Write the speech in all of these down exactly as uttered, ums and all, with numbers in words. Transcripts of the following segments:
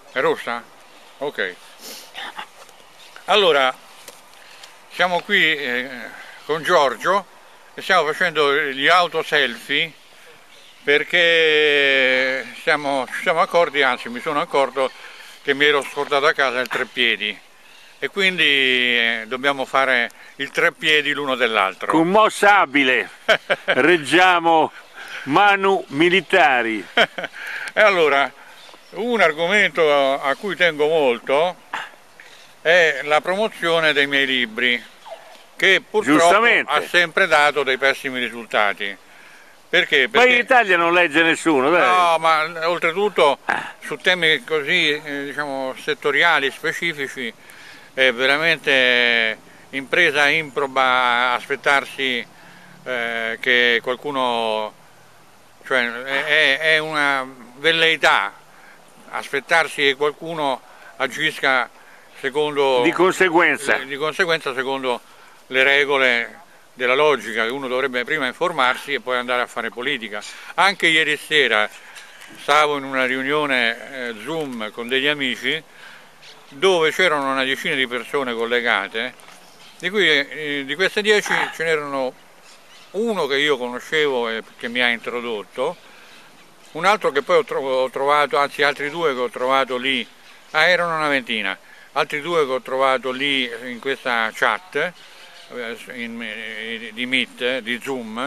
È rossa? Ok. Allora, siamo qui eh, con Giorgio e stiamo facendo gli autoselfie perché siamo, ci siamo accorti, anzi mi sono accorto che mi ero scordato a casa il treppiedi e quindi eh, dobbiamo fare il treppiedi l'uno dell'altro. Con mossa abile, reggiamo manu militari. E allora, un argomento a cui tengo molto è la promozione dei miei libri, che purtroppo ha sempre dato dei pessimi risultati. Perché? Perché... Ma in Italia non legge nessuno, dai. No, ma oltretutto su temi così eh, diciamo settoriali, specifici, è veramente impresa improba aspettarsi eh, che qualcuno, cioè è, è una velleità aspettarsi che qualcuno agisca secondo di conseguenza, di conseguenza secondo le regole della logica, che uno dovrebbe prima informarsi e poi andare a fare politica. Anche ieri sera stavo in una riunione eh, Zoom con degli amici dove c'erano una decina di persone collegate, di cui eh, di queste dieci ce n'erano uno che io conoscevo e che mi ha introdotto, un altro che poi ho, tro ho trovato, anzi altri due che ho trovato lì, ah, erano una ventina, altri due che ho trovato lì in questa chat in, di Meet, di Zoom,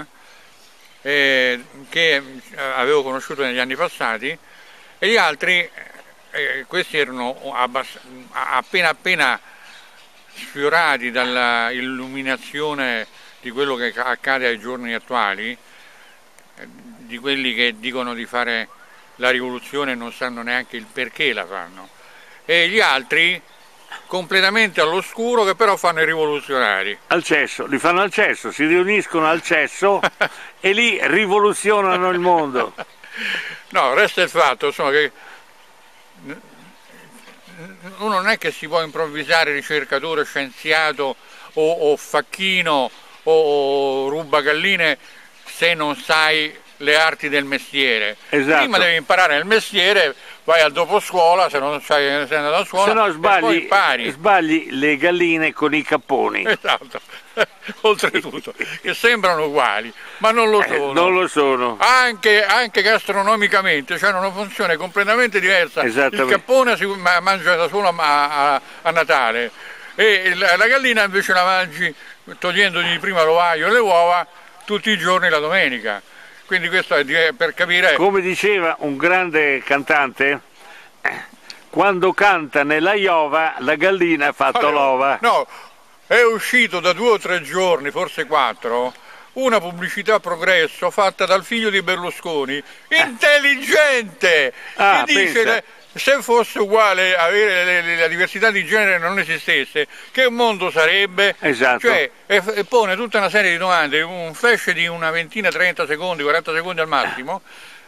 eh, che avevo conosciuto negli anni passati, e gli altri, eh, questi erano appena appena sfiorati dall'illuminazione di quello che accade ai giorni attuali, eh, di quelli che dicono di fare la rivoluzione e non sanno neanche il perché la fanno, e gli altri completamente all'oscuro che però fanno i rivoluzionari. Al cesso, li fanno al cesso, si riuniscono al cesso e lì rivoluzionano il mondo. No, resta il fatto, insomma, che uno non è che si può improvvisare ricercatore, scienziato o, o facchino o, o rubagalline se non sai le arti del mestiere. Esatto. Prima devi imparare il mestiere, vai al dopo scuola, se non sai, sei andato a scuola, se no sbagli, e poi impari. Sbagli le galline con i capponi. Esatto, oltretutto, che sembrano uguali, ma non lo sono. Eh, non lo sono. Anche, anche gastronomicamente, cioè hanno una funzione completamente diversa. Il cappone si mangia da solo a, a, a Natale e la, la gallina invece la mangi togliendogli prima l'ovaio e le uova tutti i giorni la domenica. Quindi questo è per capire... Come diceva un grande cantante, quando canta nella Iova la gallina ha fatto allora, l'ova. No, è uscito da due o tre giorni, forse quattro, una pubblicità Progresso fatta dal figlio di Berlusconi, intelligente, ah, che dice... Le, se fosse uguale avere le, le, la diversità di genere non esistesse, che mondo sarebbe? Esatto. Cioè, e, e pone tutta una serie di domande, un flash di una ventina, trenta secondi, quaranta secondi al massimo,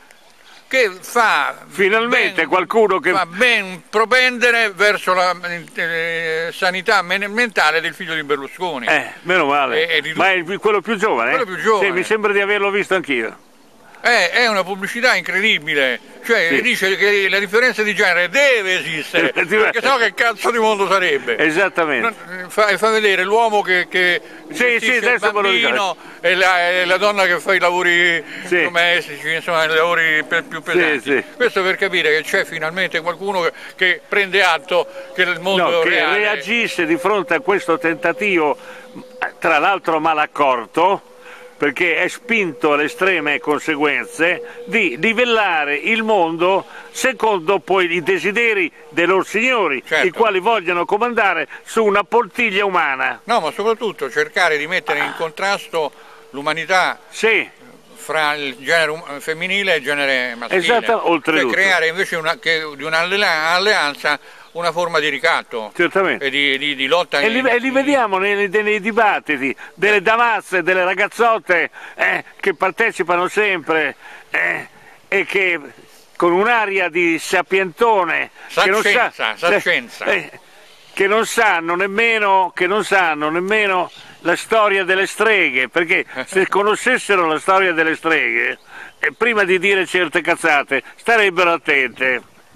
che fa finalmente ben, qualcuno che fa ben propendere verso la eh, sanità mentale del figlio di Berlusconi. Eh, meno male. E, e di Ma è quello più giovane? Quello più giovane. Sì, mi sembra di averlo visto anch'io. Eh, è una pubblicità incredibile, cioè sì. Dice che la differenza di genere deve esistere, perché sennò che cazzo di mondo sarebbe? Esattamente. Fa, fa vedere l'uomo che, che sì, sì, il bambino e la, e la donna che fa i lavori sì. domestici, insomma i lavori per, più pesanti. Sì, sì. Questo per capire che c'è finalmente qualcuno che, che prende atto che il mondo no, che reale... reagisce di fronte a questo tentativo, tra l'altro malaccorto, perché è spinto alle estreme conseguenze di livellare il mondo secondo poi i desideri dei loro signori, certo. I quali vogliono comandare su una poltiglia umana. No, ma soprattutto cercare di mettere in contrasto l'umanità sì. fra il genere femminile e il genere maschile. Esatto, oltretutto. Cioè creare invece una, che, di un'alleanza una forma di ricatto certamente. e di, di, di lotta. E li, e li vediamo nei, nei dibattiti delle damazze, delle ragazzotte eh, che partecipano sempre eh, e che con un'aria di sapientone sapienza, che non sa, sapienza. Eh, che non sanno nemmeno che non sanno nemmeno la storia delle streghe, perché se conoscessero la storia delle streghe eh, prima di dire certe cazzate starebbero attente.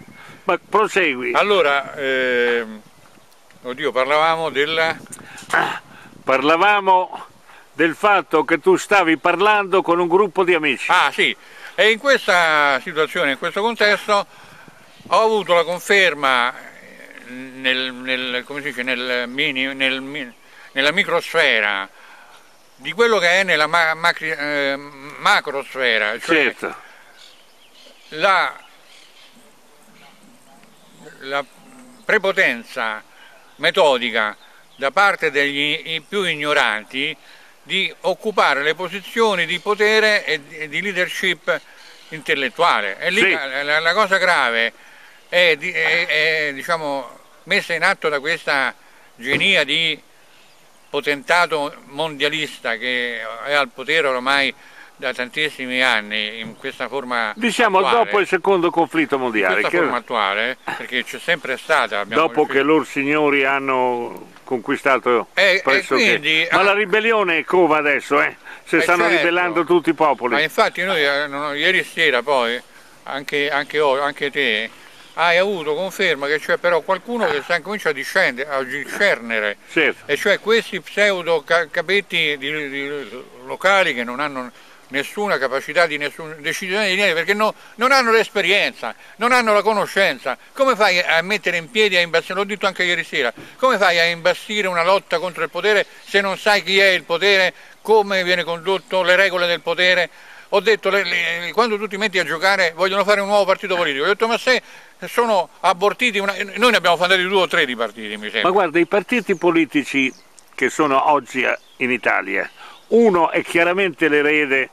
Ma prosegui. Allora, eh, oddio, parlavamo della... Ah, parlavamo del fatto che tu stavi parlando con un gruppo di amici. Ah sì, e in questa situazione, in questo contesto, ho avuto la conferma nel, nel, come si dice, nel mini, nel, nella microsfera di quello che è nella ma, macri, eh, macrosfera, cioè certo. la, la prepotenza metodica da parte degli più ignoranti di occupare le posizioni di potere e di leadership intellettuale. E lì sì. la, la cosa grave è, è, è diciamo, messa in atto da questa genia di potentato mondialista che è al potere ormai da tantissimi anni in questa forma diciamo attuale, dopo il secondo conflitto mondiale, in questa che... forma attuale, perché c'è sempre stata dopo riuscito... che loro signori hanno conquistato e, presso e quindi, che... ma ah, la ribellione è cova adesso, eh? Se stanno certo. ribellando tutti i popoli. Ma infatti noi eh, non, ieri sera poi anche, anche, anche te hai avuto conferma che c'è però qualcuno che sta comincia a discendere, a discernere, certo. E cioè questi pseudo capetti di, di, locali che non hanno nessuna capacità di nessun decisione di niente, perché no, non hanno l'esperienza, non hanno la conoscenza. Come fai a mettere in piedi, a imbastire, l'ho detto anche ieri sera, come fai a imbastire una lotta contro il potere se non sai chi è il potere, come viene condotto, le regole del potere? Ho detto, le, le, quando tu ti metti a giocare vogliono fare un nuovo partito politico, ho detto ma se sono abortiti, una... noi ne abbiamo fondati due o tre di partiti mi sembra. Ma guarda, i partiti politici che sono oggi in Italia, uno è chiaramente l'erede,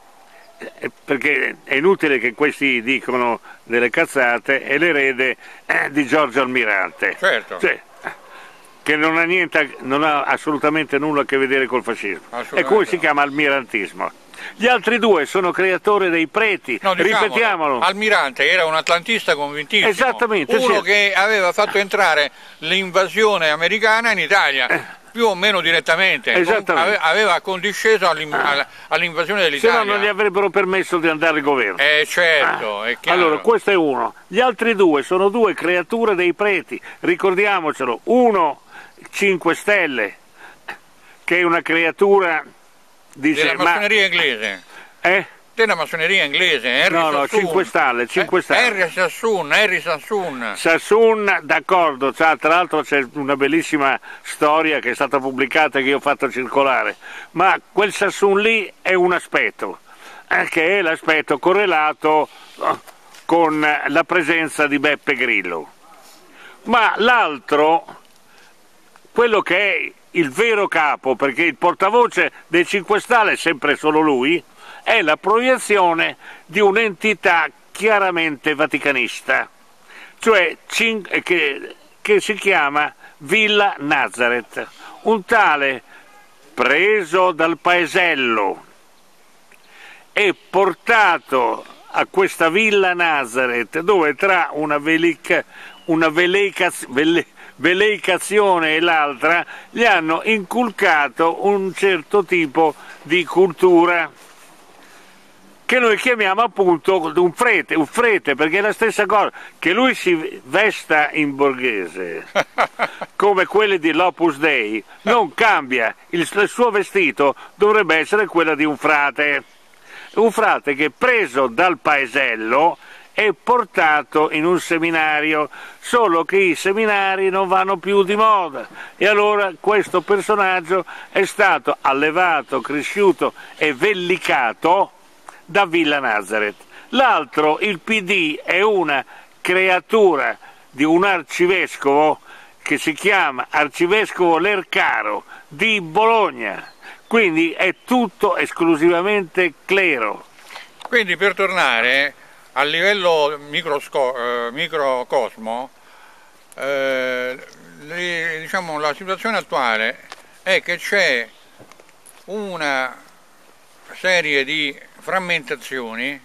perché è inutile che questi dicono delle cazzate, è l'erede eh, di Giorgio Almirante, certo. Cioè, che non ha, niente, non ha assolutamente nulla a che vedere col fascismo, e come si chiama almirantismo. Gli altri due sono creatori dei preti, no, diciamo, ripetiamolo. Almirante era un atlantista convintissimo, esattamente, uno sì. che aveva fatto entrare l'invasione americana in Italia, eh. più o meno direttamente, aveva condisceso all'invasione dell'Italia. Se no non gli avrebbero permesso di andare al governo. Eh certo, è chiaro. Allora, questo è uno. Gli altri due sono due creature dei preti, ricordiamocelo. Uno, cinque Stelle, che è una creatura... Dice, della massoneria ma... inglese. Eh? Della massoneria inglese, Henry No, no, Sassoon. cinque Stelle, cinque Stelle. Henry Sassoon, Henry Sassoon. Sassoon, d'accordo, tra l'altro c'è una bellissima storia che è stata pubblicata che io ho fatto circolare, ma quel Sassoon lì è un aspetto, eh, che è l'aspetto correlato con la presenza di Beppe Grillo. Ma l'altro, quello che è il vero capo, perché il portavoce dei cinque Stelle è sempre solo lui, è la proiezione di un'entità chiaramente vaticanista, cioè che, che si chiama Villa Nazareth, un tale preso dal paesello e portato a questa Villa Nazareth, dove tra una velica, una veleica, vele, veleicazione e l'altra gli hanno inculcato un certo tipo di cultura che noi chiamiamo appunto un frete, un frete, perché è la stessa cosa, che lui si vesta in borghese come quelli di l'Opus Dei, non cambia, il, il suo vestito dovrebbe essere quello di un frate, un frate che preso dal paesello è portato in un seminario, solo che i seminari non vanno più di moda e allora questo personaggio è stato allevato, cresciuto e vellicato da Villa Nazareth. L'altro, il P D, è una creatura di un arcivescovo che si chiama Arcivescovo Lercaro di Bologna, quindi è tutto esclusivamente clero. Quindi per tornare a livello microsco- eh, microcosmo, eh, le, diciamo, la situazione attuale è che c'è una serie di frammentazioni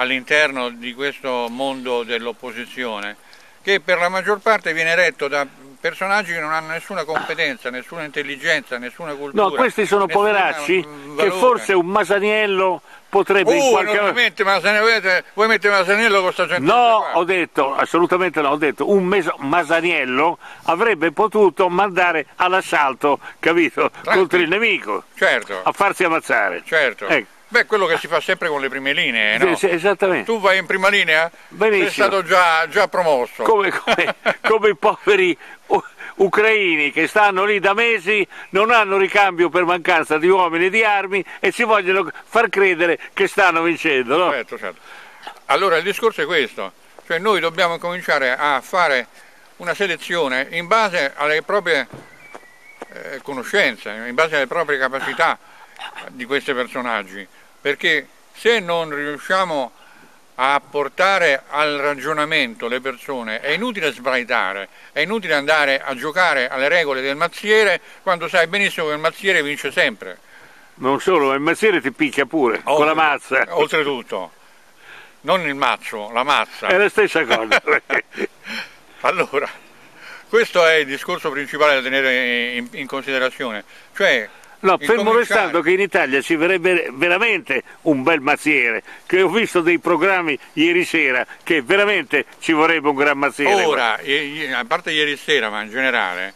all'interno di questo mondo dell'opposizione che per la maggior parte viene retto da personaggi che non hanno nessuna competenza, nessuna intelligenza, nessuna cultura. No, questi sono poveracci che forse un Masaniello potrebbe uh, in qualche modo... Masaniello, vuoi mettere Masaniello con questa gente? No, ho detto, assolutamente no, ho detto un Masaniello avrebbe potuto mandare all'assalto, capito, Tranquillo. Contro il nemico, certo. A farsi ammazzare. Certo. Ecco. Beh, quello che si fa sempre con le prime linee, no? Sì, esattamente. Tu vai in prima linea? Benissimo. Sei stato già, già promosso. Come, come, come i poveri ucraini che stanno lì da mesi, non hanno ricambio per mancanza di uomini e di armi e ci vogliono far credere che stanno vincendo, no? Certo, certo. Allora il discorso è questo, cioè noi dobbiamo cominciare a fare una selezione in base alle proprie eh, conoscenze, in base alle proprie capacità di questi personaggi, perché se non riusciamo a portare al ragionamento le persone è inutile sbraitare, è inutile andare a giocare alle regole del mazziere quando sai benissimo che il mazziere vince sempre. Non solo, il mazziere ti picchia pure, oltre, con la mazza. Oltretutto, non il mazzo, la mazza. È la stessa cosa. Allora, questo è il discorso principale da tenere in, in considerazione, cioè no, fermo restando che in Italia ci verrebbe veramente un bel mazziere, che ho visto dei programmi ieri sera che veramente ci vorrebbe un gran mazziere. Ora, a parte ieri sera, ma in generale,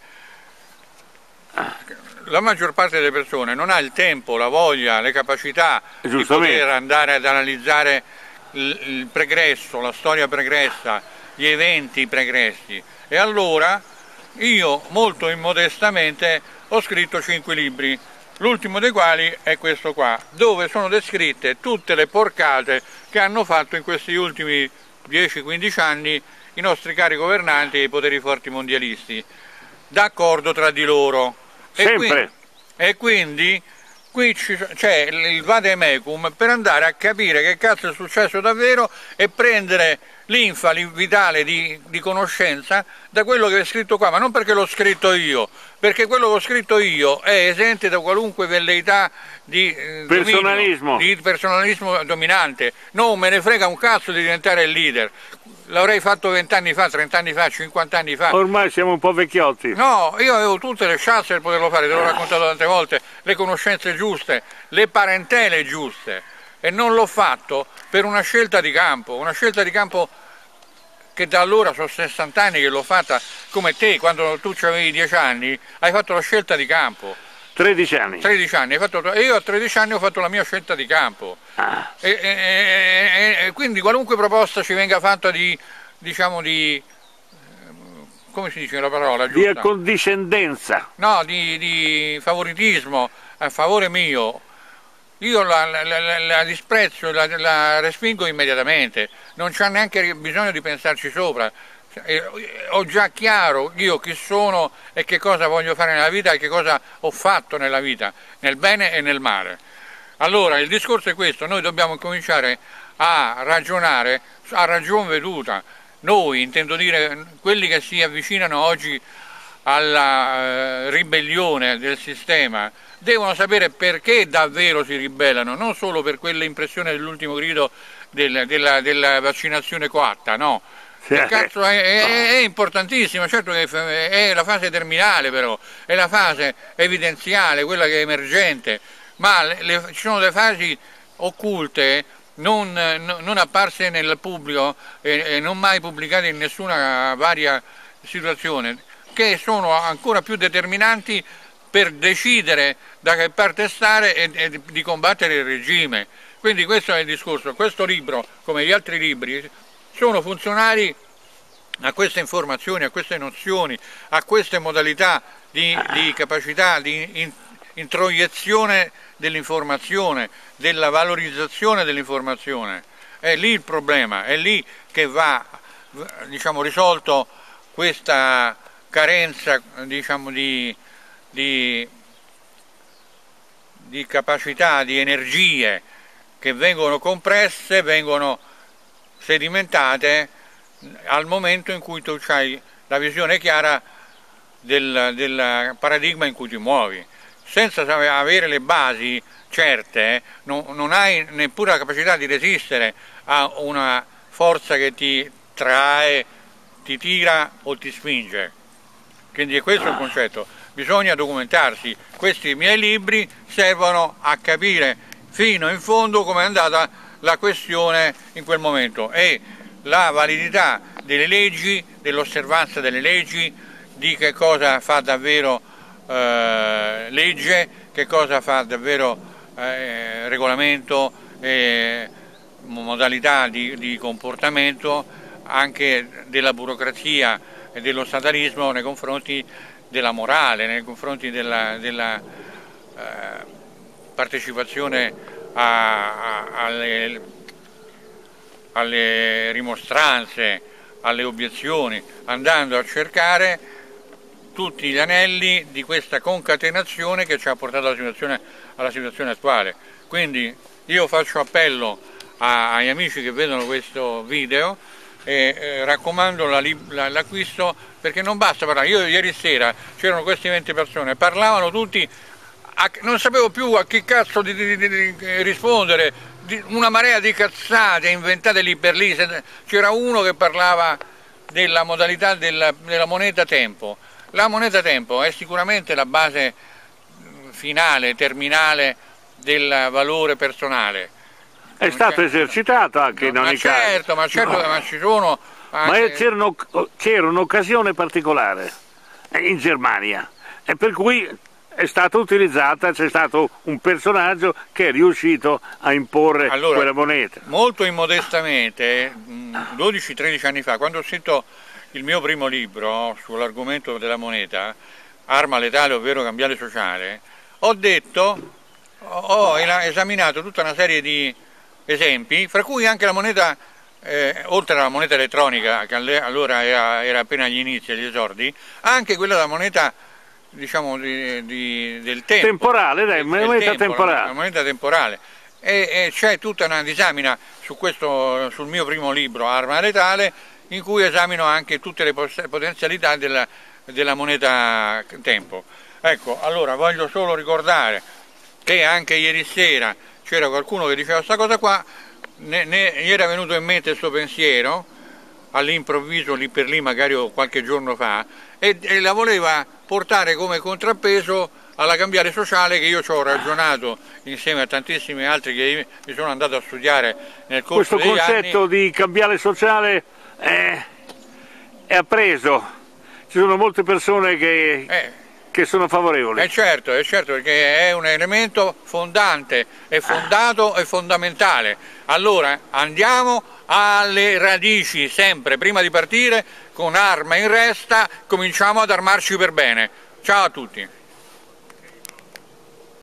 la maggior parte delle persone non ha il tempo, la voglia, le capacità di poter andare ad analizzare il, il pregresso, la storia pregressa, gli eventi pregressi. E allora io molto immodestamente ho scritto cinque libri, l'ultimo dei quali è questo qua, dove sono descritte tutte le porcate che hanno fatto in questi ultimi dieci quindici anni i nostri cari governanti e i poteri forti mondialisti, d'accordo tra di loro. Sempre. E quindi, e quindi qui c'è il vademecum per andare a capire che cazzo è successo davvero e prendere l'infa vitale di, di conoscenza da quello che è scritto qua, ma non perché l'ho scritto io, perché quello che ho scritto io è esente da qualunque velleità di eh, personalismo. Dominio, di personalismo dominante. Non me ne frega un cazzo di diventare il leader. L'avrei fatto vent'anni fa, trent'anni fa, cinquant'anni fa. Ormai siamo un po' vecchiotti. No, io avevo tutte le chance per poterlo fare, te l'ho raccontato tante volte, le conoscenze giuste, le parentele giuste, e non l'ho fatto per una scelta di campo, una scelta di campo che da allora sono sessanta anni che l'ho fatta come te, quando tu avevi dieci anni, hai fatto la scelta di campo. tredici anni. tredici anni, hai fatto, io a tredici anni ho fatto la mia scelta di campo. Ah. E, e, e, e quindi qualunque proposta ci venga fatta di, diciamo, di, come si dice la parola giusta? Di accondiscendenza. No, di, di favoritismo a favore mio, io la, la, la, la disprezzo, la, la respingo immediatamente, non c'è neanche bisogno di pensarci sopra. Ho già chiaro io chi sono e che cosa voglio fare nella vita e che cosa ho fatto nella vita, nel bene e nel male. Allora il discorso è questo, noi dobbiamo cominciare a ragionare a ragion veduta, noi intendo dire quelli che si avvicinano oggi alla eh, ribellione del sistema devono sapere perché davvero si ribellano, non solo per quell'impressione dell'ultimo grido del, della, della vaccinazione coatta, no. Il cazzo è, è, è importantissimo, certo che è la fase terminale, però è la fase evidenziale, quella che è emergente, ma le, le, ci sono delle fasi occulte non, non apparse nel pubblico e, e non mai pubblicate in nessuna varia situazione, che sono ancora più determinanti per decidere da che parte stare e, e di combattere il regime. Quindi questo è il discorso. Questo libro, come gli altri libri, sono funzionali a queste informazioni, a queste nozioni, a queste modalità di, di capacità di in, introiezione dell'informazione, della valorizzazione dell'informazione. È lì il problema, è lì che va, diciamo, risolto questa carenza, diciamo, di, di, di capacità, di energie che vengono compresse, vengono sedimentate al momento in cui tu hai la visione chiara del, del paradigma in cui ti muovi. Senza avere le basi certe non, non hai neppure la capacità di resistere a una forza che ti trae, ti tira o ti spinge. Quindi è questo il concetto, bisogna documentarsi. Questi miei libri servono a capire fino in fondo come è andata la questione in quel momento e la validità delle leggi, dell'osservanza delle leggi, di che cosa fa davvero eh, legge, che cosa fa davvero eh, regolamento, eh, modalità di, di comportamento anche della burocrazia e dello statalismo nei confronti della morale, nei confronti della, della eh, partecipazione a, a, alle, alle rimostranze, alle obiezioni, andando a cercare tutti gli anelli di questa concatenazione che ci ha portato alla situazione, alla situazione attuale. Quindi io faccio appello a, agli amici che vedono questo video e eh, raccomando l'acquisto, perché non basta parlare. Io ieri sera c'erano queste venti persone, parlavano tutti, a, non sapevo più a che cazzo di, di, di, di rispondere, di, una marea di cazzate inventate lì per lì. C'era uno che parlava della modalità della, della moneta tempo. La moneta tempo è sicuramente la base finale, terminale del valore personale. È stato esercitato anche in ogni caso. Certo, ma certo, no. Ma ci sono anche... Ma c'era un'occasione particolare in Germania e per cui è stata utilizzata, c'è stato un personaggio che è riuscito a imporre allora, quella moneta. Molto immodestamente, dodici tredici anni fa, quando ho scritto il mio primo libro sull'argomento della moneta, Arma letale ovvero cambiale sociale, ho detto, ho esaminato tutta una serie di esempi, fra cui anche la moneta, eh, oltre alla moneta elettronica, che allora era, era appena agli inizi, agli esordi, anche quella della moneta, diciamo, di, di, del tempo. Temporale, dai, moneta tempo, temporale. La moneta temporale. E, e c'è tutta una disamina su questo, sul mio primo libro, Arma letale, in cui esamino anche tutte le potenzialità della, della moneta tempo. Ecco, allora voglio solo ricordare che anche ieri sera c'era qualcuno che diceva questa cosa qua, ne, ne, gli era venuto in mente questo pensiero, all'improvviso lì per lì, magari qualche giorno fa, e, e la voleva portare come contrappeso alla cambiare sociale, che io ci ho ragionato insieme a tantissimi altri che mi sono andato a studiare nel corso degli anni. Questo concetto di cambiare sociale è, è appreso, ci sono molte persone che... Eh. che sono favorevoli. È certo, è certo, perché è un elemento fondante, è fondato e fondamentale. Allora andiamo alle radici sempre, prima di partire con arma in resta, cominciamo ad armarci per bene. Ciao a tutti.